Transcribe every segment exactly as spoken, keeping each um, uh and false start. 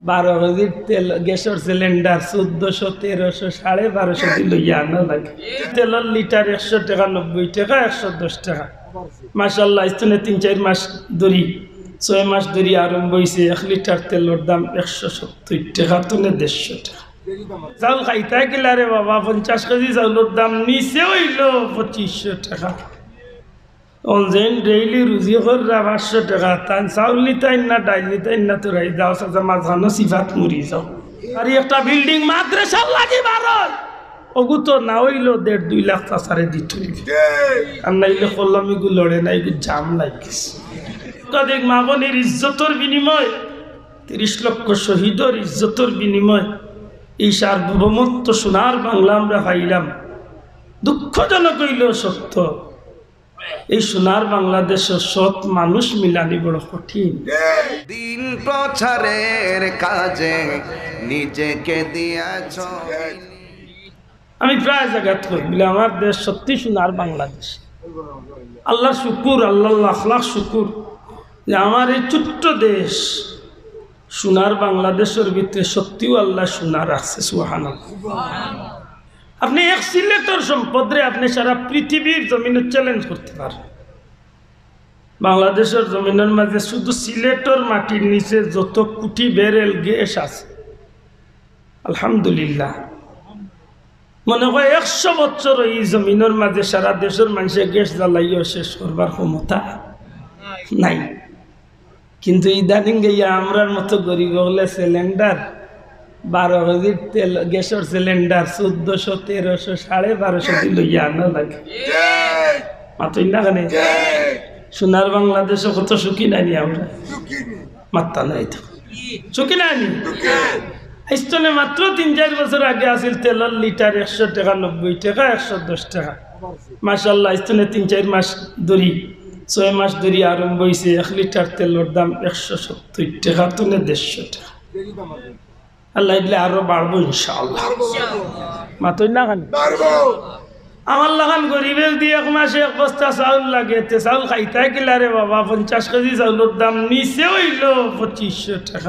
বারো কেজির তেল গ্যাসের সিলিন্ডার চোদ্দশো তেরোশো সাড়ে বারোশো দিয়ে লইয়া আনা লাগে। তেলের লিটার একশো টাকা নব্বই টাকা একশো দশ টাকা। মাশাল্লাহ স্থানে তিন চার মাস ধরি ছয় মাস ধরি আরম্ভ হয়েছে। এক লিটার তেলের দাম একশো সত্তর টাকা তুলে দেড়শো টাকা। চাউল খাইতে গেলে রে বাবা পঞ্চাশ কেজি চাউলের দাম নিচে হইল পঁচিশশো টাকা। অনজেন ডেইলি রুজি কররা পাঁচশো টাকা তাই চাউল নিতাই না ডাইল নিতাই না তোরাই যাও সাজা মাঝখানো সিফাত মুড়ি যাও। আর একটা বিল্ডিং মাদ্রাসা লাগি বারো ওগু তো না হইল দেড় দুই লাখ তাছাড়ে দিত আর নাইলে কলমি গু লড়ে না এগু জাম লাগিস। দেখ মা বোনের ইজ্জতর বিনিময় তিরিশ লক্ষ শহীদর ইজ্জতর বিনিময় এই সার্বভৌমত্ব সোনার বাংলা আমরা পাইলাম। দুঃখজনক হইল সত্য এই সোনার বাংলাদেশের সৎ মানুষ মিলানি বড় কঠিন। দিন প্রচারের কাজে নিজেকে দিয়েছ। আমি প্রায় জায়গায় বলি আমার দেশ সত্যি সোনার বাংলাদেশ। আল্লাহ শুকুর, আল্লাহ লাখ লাখ শুকুর যে আমার এই ছোট্ট দেশ সোনার বাংলাদেশের ভিতরে সত্যিও আল্লাহ সোনার আছে। সুবহানাল্লাহ। আপনি এক সিলেটের সম্পদ রে আপনি সারা পৃথিবীর জমিনে চ্যালেঞ্জ করতে পারেন। বাংলাদেশের জমিনের মাঝে শুধু সিলেটের মাটির নিচে যত কোটি ব্যারেল গ্যাস আছে আলহামদুলিল্লাহ মনে হয় একশো বছর এই জমিনের মাঝে সারা দেশের মানুষের গ্যাস জ্বালাইও শেষ করবার ক্ষমতা নাই। কিন্তু ইদানিং গিয়া আমরার মতো গরিব হলে সিলিন্ডার বারো কেজির তেল গ্যাসের সিলিন্ডার চোদ্দশো তেরোশো সাড়ে বারোশো দিয়ে লইয়া আনা লাগে। মাতই না কেন সোনার বাংলাদেশে কত সুখী নানি আমরা মাত্তা নাই তো সুখী নানি। স্তনে মাত্র তিন চার বছর আগে আসিল তেলের লিটার একশো টাকা নব্বই টাকা একশো দশ টাকা। মাশাল্লাহ স্তনে তিন চার মাস ধরি ছয় মাস ধরি আরম্ভ হয়েছে। এক লিটার তেলের দাম একশো সত্তর টাকা তুলে দেড়শো টাকা। আল্লাহ দিলে আরো বাড়বো ইনশাআল্লাহ। মাতই না কেন আমার লাগান গরিবের দিয়ে এক মাসে এক বস্তা চাউল লাগে। তে চাউল খাইতে গেলে রে বাবা পঞ্চাশ কেজি চাউলের দাম নিচে হইল পঁচিশশো টাকা।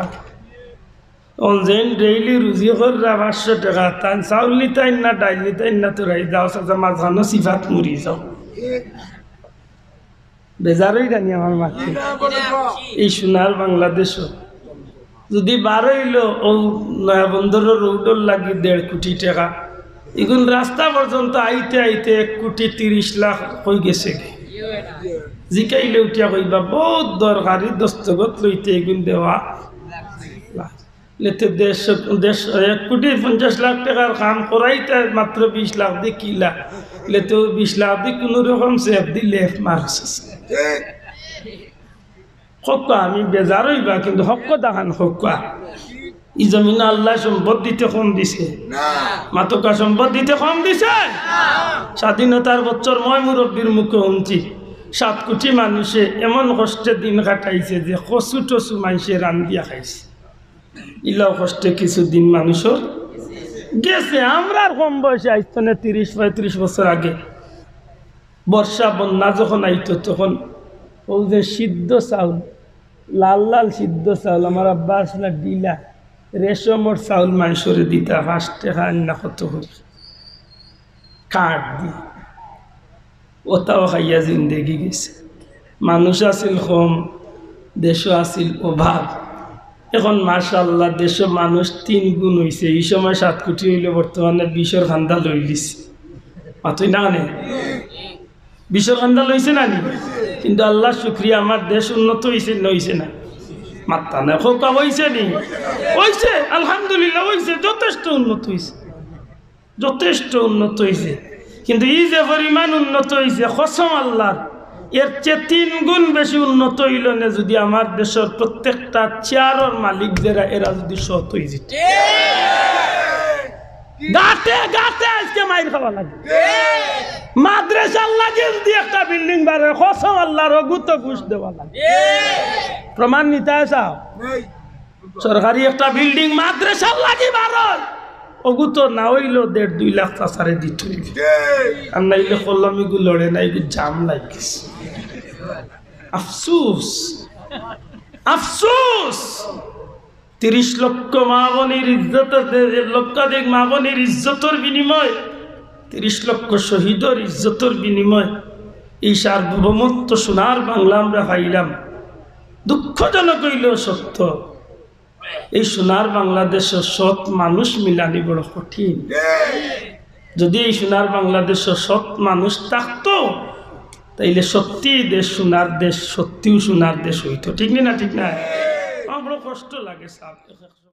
অনজেন ডেইলি রুজি কররা পাঁচশো টাকা তাই চাউল নিতাই না ডাইল নিতাই না তোরাই যাও সাজা মাঝখানো সিফাত মুড়ি যাও। বেজারই জানি আমার মাকে এই সোনার বাংলাদেশ যদি বারো হইল ও নয়া বন্দরের রোডর লাগি দেড় কোটি টাকা। এগুন রাস্তা পর্যন্ত আইতে আইতে এক কোটি তিরিশ লাখ হয়ে গেছে। জিকাইলে উঠিয়া কইবা বহুত দরকারি দস্তগত লইতে এগুন দেওয়া লেতে দেশ দেশ এক কোটি পঞ্চাশ লাখ টাকার কাম করাইতে মাত্র বিশ লাখ দিয়ে কি লাখ লেতেও বিশ লাখ দিয়ে কোনো রকম সেফ দিলে মারছে। হকা আমি বেজার হইবা কিন্তু হক দেখান হকা ই জমিন আল্লাহ সম্পদ দিতে কম দিছে মাতকা সম্পদ দিতে কম দিছে। স্বাধীনতার বছর মই মুরব্বীর মুখে শুনছি সাত কোটি মানুষে এমন কষ্টে দিন কাটাইছে যে কচু টচু মাইসে রান্ধিয়া খাইছে। ইলাও কষ্টে কিছুদিন মানুষের গেছে। আমরা কম বয়সে আইতো না তিরিশ পঁয়ত্রিশ বছর আগে বর্ষা বন্যা যখন আইতো তখন ও যে সিদ্ধ চাউল লাল লাল সিদ্ধ চাউল আমার আব্বা আসলে ডিলা রেশমর চাউল মাংসরে দিতা পাঁচ টাকা না কত করে কাঠ দি ওটাও খাইয়া জিন্দেগি গেছে। মানুষ আছিল কম দেশও আছিল অভাব। এখন মাশাআল্লাহ দেশ মানুষ তিন গুণ হয়েছে। এই সময় সাত কোটি হইলে বর্তমানে বিশর খান্দা লই লিছে। মাতই না নে বিশর খান্দা লইছে না নি কিন্তু আল্লাহ শুক্রিয়া আমার দেশ উন্নত হয়েছে নইছে না মাত্তা না খোকা হয়েছে নি হয়েছে আলহামদুলিল্লাহ হয়েছে যথেষ্ট উন্নত হয়েছে যথেষ্ট উন্নত হয়েছে। কিন্তু এই যে পরিমাণ উন্নত হয়েছে কসম আল্লাহর এর চেয়ে তিন গুণ বেশি উন্নত হইল না যদি আমার দেশের প্রত্যেকটা চেয়ারের মালিক যারা এরা যদি সৎ হয়ে যেত। গাতে গাতে আজকে মাইর খাওয়া লাগে মাদ্রাসার লাগে যদি একটা বিল্ডিং বাড়ে কসম আল্লাহর অগুত ঘুষ দেওয়া লাগে। প্রমাণ নিতে চাও সরকারি একটা বিল্ডিং মাদ্রাসার লাগে বাড়ে অগুত না হইল দেড় দুই লাখ তাছাড়ে দিত আর নাইলে কলমি গু লড়ে না এগুলো জাম লাগিস। আফসুস আফসুস তিরিশ লক্ষ মা বোনের ইজ্জত, লক্ষাধিক মা বোনের ইজ্জতের বিনিময়, তিরিশ লক্ষ শহীদের ইজ্জতের বিনিময় এই সার্বভৌমত্ব সোনার বাংলা আমরা পাইলাম। দুঃখজনক হইলেও সত্য, এই সোনার বাংলাদেশের সৎ মানুষ মিলানি বড় কঠিন। যদি এই সোনার বাংলাদেশের সৎ মানুষ থাকতো তাইলে সত্যি দেশ সোনার দেশ, সত্যিও সোনার দেশ হইতো। ঠিক না? ঠিক না? আমার বড় কষ্ট লাগে সাহেব।